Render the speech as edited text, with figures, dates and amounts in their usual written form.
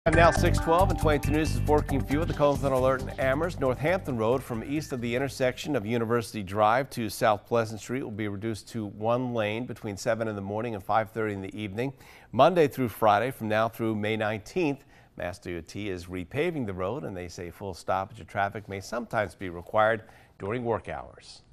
And now 6:12 and 22 News is working for you with the Colton alert in Amherst. Northampton Road from east of the intersection of University Drive to South Pleasant Street will be reduced to one lane between 7 in the morning and 5:30 in the evening, Monday through Friday from now through May 19th. Mass DOT is repaving the road, and they say full stoppage of traffic may sometimes be required during work hours.